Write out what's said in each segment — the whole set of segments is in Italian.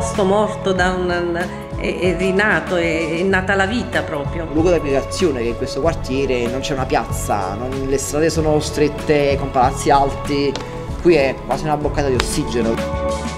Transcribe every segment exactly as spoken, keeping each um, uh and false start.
posto morto da un, è, è rinato, è, è nata la vita proprio. Un luogo di aggregazione, che in questo quartiere non c'è una piazza, non, le strade sono strette con palazzi alti, qui è quasi una boccata di ossigeno.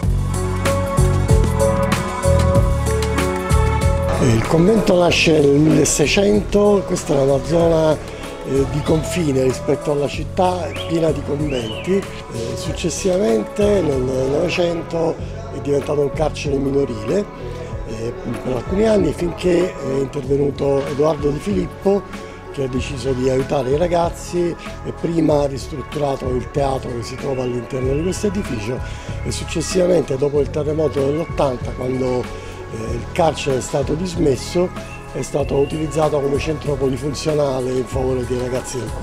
Il convento nasce nel milleseicento, questa è una zona eh, di confine rispetto alla città, piena di conventi. Eh, successivamente nel Novecento è diventato un carcere minorile eh, per alcuni anni, finché è intervenuto Edoardo Di Filippo, che ha deciso di aiutare i ragazzi e prima ha ristrutturato il teatro che si trova all'interno di questo edificio e successivamente, dopo il terremoto dell'ottanta, quando il carcere è stato dismesso, è stato utilizzato come centro polifunzionale in favore dei ragazzi del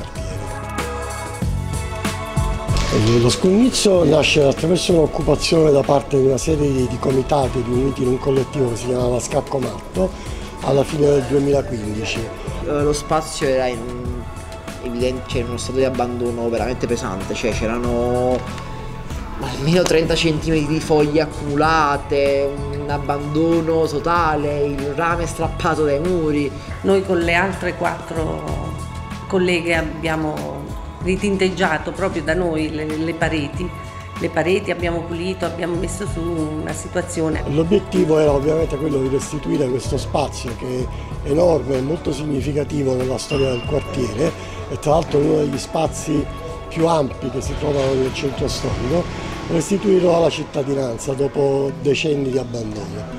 quartiere. Lo Scugnizzo nasce attraverso un'occupazione da parte di una serie di comitati riuniti in un collettivo che si chiamava Scacco Matto alla fine del duemilaquindici. Lo spazio era in, evidente, cioè in uno stato di abbandono veramente pesante, cioè c'erano almeno trenta centimetri di foglie accumulate, un abbandono totale, il rame strappato dai muri. Noi con le altre quattro colleghe abbiamo ritinteggiato proprio da noi le, le pareti. Le pareti abbiamo pulito, abbiamo messo su una situazione. L'obiettivo era ovviamente quello di restituire questo spazio che è enorme e molto significativo nella storia del quartiere e tra l'altro uno degli spazi più ampi che si trovano nel centro storico, restituirlo alla cittadinanza dopo decenni di abbandono.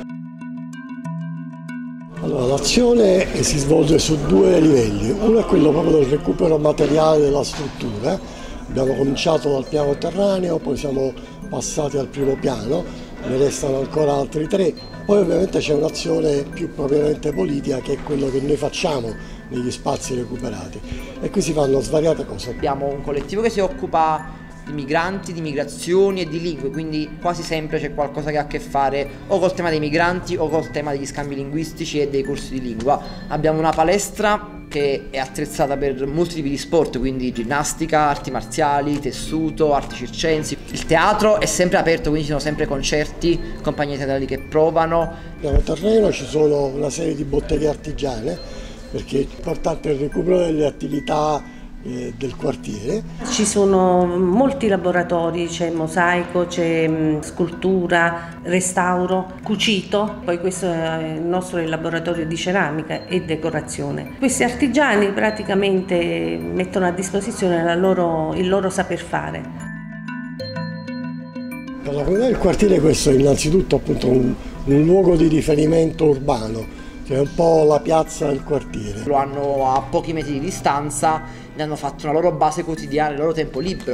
Allora, l'azione si svolge su due livelli, uno è quello proprio del recupero materiale della struttura, abbiamo cominciato dal piano terraneo, poi siamo passati al primo piano, ne restano ancora altri tre, poi ovviamente c'è un'azione più propriamente politica che è quello che noi facciamo negli spazi recuperati e qui si fanno svariate cose. Abbiamo un collettivo che si occupa di migranti, di migrazioni e di lingue, quindi quasi sempre c'è qualcosa che ha a che fare o col tema dei migranti o col tema degli scambi linguistici e dei corsi di lingua. Abbiamo una palestra che è attrezzata per molti tipi di sport, quindi ginnastica, arti marziali, tessuto, arti circensi. Il teatro è sempre aperto, quindi ci sono sempre concerti, compagnie teatrali che provano. Piano terreno ci sono una serie di botteghe artigiane, perché è importante il recupero delle attività eh, del quartiere. Ci sono molti laboratori, c'è mosaico, c'è scultura, restauro, cucito, poi questo è il nostro laboratorio di ceramica e decorazione. Questi artigiani praticamente mettono a disposizione la loro, il loro saper fare. Per la comunità del quartiere questo è innanzitutto appunto un, un luogo di riferimento urbano, che è un po' la piazza del quartiere. Lo hanno a pochi metri di distanza, ne hanno fatto una loro base quotidiana, il loro tempo libero.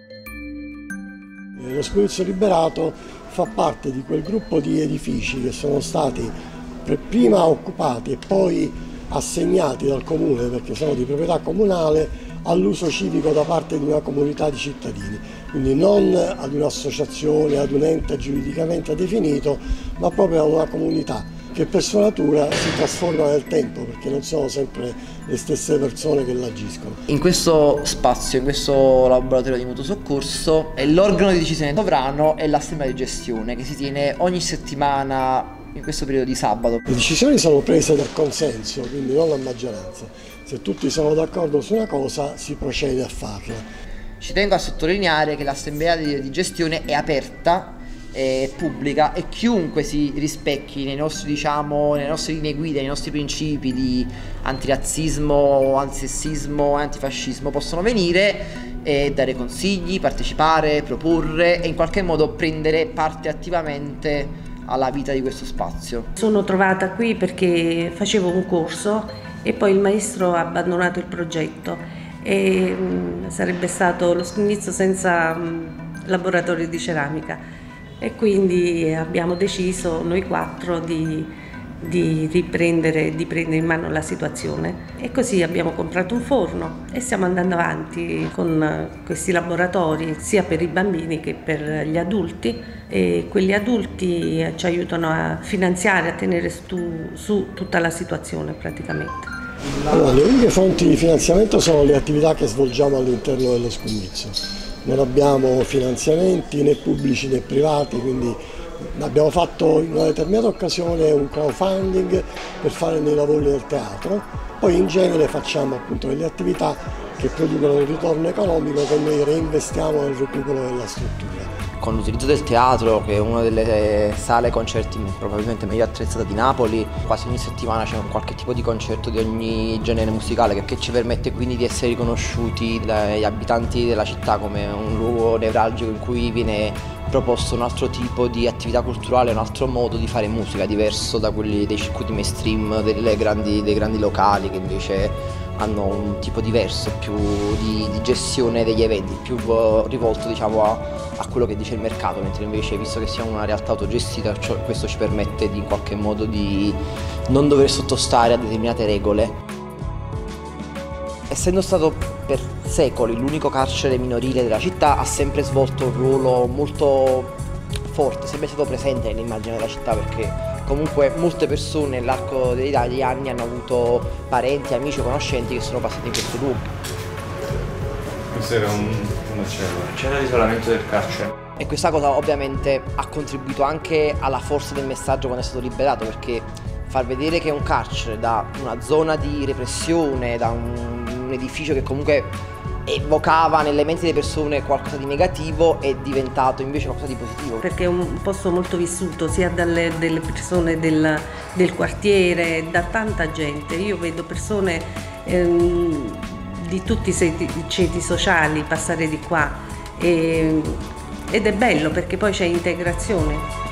Lo Scugnizzo Liberato fa parte di quel gruppo di edifici che sono stati prima occupati e poi assegnati dal comune, perché sono di proprietà comunale, all'uso civico da parte di una comunità di cittadini, quindi non ad un'associazione, ad un ente giuridicamente definito, ma proprio ad una comunità che per sua natura si trasforma nel tempo, perché non sono sempre le stesse persone che l'agiscono. In questo spazio, in questo laboratorio di mutuo soccorso, l'organo di decisione sovrano è l'assemblea di gestione che si tiene ogni settimana in questo periodo di sabato. Le decisioni sono prese dal consenso, quindi non a maggioranza. Se tutti sono d'accordo su una cosa si procede a farla. Ci tengo a sottolineare che l'assemblea di gestione è aperta, è pubblica e chiunque si rispecchi nei nostri, diciamo, nelle nostre linee guida, nei nostri principi di antirazzismo, antisessismo e antifascismo possono venire e dare consigli, partecipare, proporre e in qualche modo prendere parte attivamente alla vita di questo spazio. Sono trovata qui perché facevo un corso e poi il maestro ha abbandonato il progetto e mh, sarebbe stato lo Scugnizzo senza mh, laboratorio di ceramica. E quindi abbiamo deciso noi quattro di, di riprendere di prendere in mano la situazione e così abbiamo comprato un forno e stiamo andando avanti con questi laboratori sia per i bambini che per gli adulti e quelli adulti ci aiutano a finanziare, a tenere su, su tutta la situazione praticamente. Allora, le uniche fonti di finanziamento sono le attività che svolgiamo all'interno dello Scugnizzo. Non abbiamo finanziamenti né pubblici né privati, quindi Abbiamo fatto in una determinata occasione un crowdfunding per fare dei lavori del teatro, poi in genere facciamo appunto delle attività che producono un ritorno economico che noi reinvestiamo nel recupero della struttura. Con l'utilizzo del teatro, che è una delle sale concerti probabilmente meglio attrezzata di Napoli, quasi ogni settimana c'è un qualche tipo di concerto di ogni genere musicale, che, che ci permette quindi di essere riconosciuti dagli abitanti della città come un luogo nevralgico in cui viene proposto un altro tipo di attività culturale, un altro modo di fare musica, diverso da quelli dei circuiti mainstream, delle grandi, dei grandi locali che invece hanno un tipo diverso, più di, di gestione degli eventi, più rivolto diciamo, a, a quello che dice il mercato, mentre invece, visto che siamo una realtà autogestita, cioè, questo ci permette di, in qualche modo di non dover sottostare a determinate regole. Essendo stato per secoli l'unico carcere minorile della città, ha sempre svolto un ruolo molto forte, sempre stato presente nell'immagine della città, perché comunque molte persone nell'arco degli anni hanno avuto parenti, amici, conoscenti che sono passati in questo luogo. Questa era un, una cella, una cella di isolamento del carcere. E questa cosa ovviamente ha contribuito anche alla forza del messaggio quando è stato liberato, perché far vedere che un carcere, da una zona di repressione, da un, un edificio che comunque evocava nelle menti delle persone qualcosa di negativo, è diventato invece qualcosa di positivo. Perché è un posto molto vissuto sia dalle delle persone del, del quartiere, da tanta gente. Io vedo persone ehm, di tutti i ceti sociali passare di qua e, ed è bello perché poi c'è integrazione.